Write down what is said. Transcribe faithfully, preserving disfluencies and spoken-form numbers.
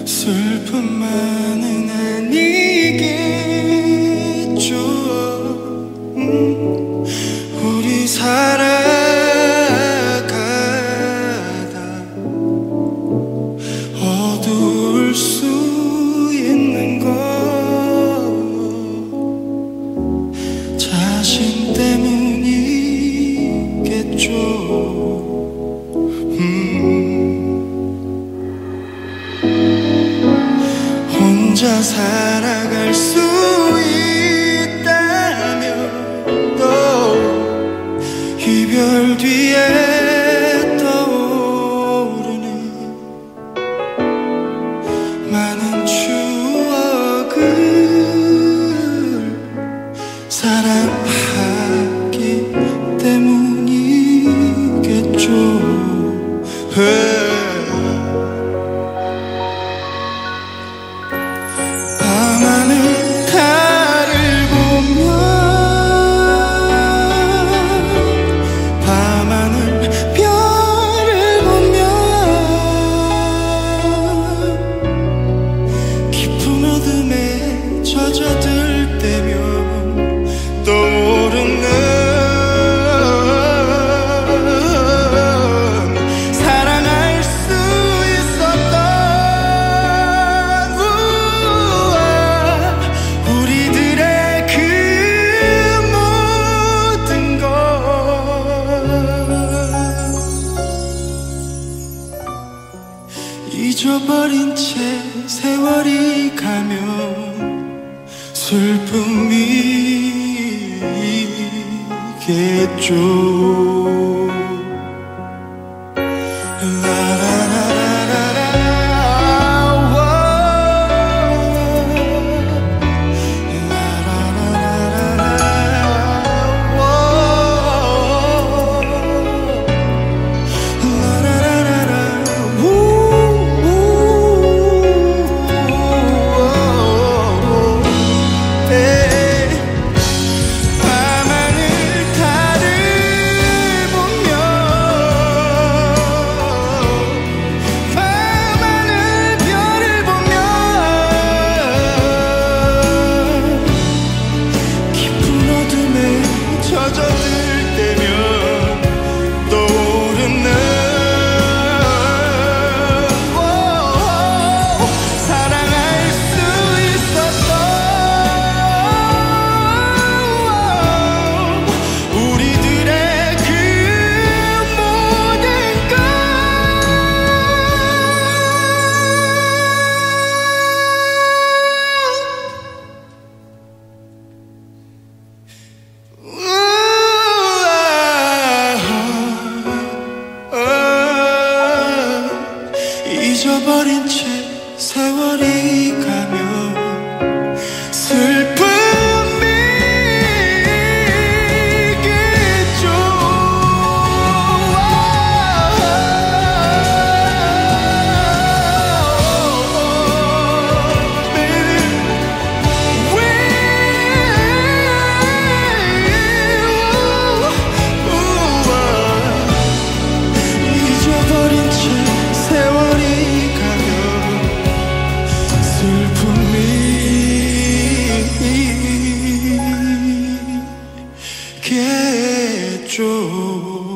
슬픔만은 아니겠죠. 음, 우리 살아가다 어두울 수 있는 건 자신 때문이겠죠. 음, 혼자 살아갈 수 있다면 또 이별 뒤에 떠오르는 많은 추억을 사랑하기 때문이겠죠. 밤하늘 달을 보며 밤하늘 별을 보며 깊은 어둠에 젖어들 때면 떠오르는 사랑할 수 있었던 우와, 우리들의 그 모든 것 잊어버린 채 세월이 가면 슬픔이겠죠. 잊어버린 채 세월이 가면 슬픔이겠죠. 잊어버린 채 세월이 슬픔이겠죠.